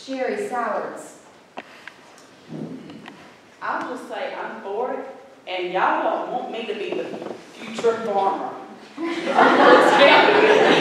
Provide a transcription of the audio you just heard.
Jeri Sowers. I'll just say I'm for it, and y'all don't want me to be the future farmer. It's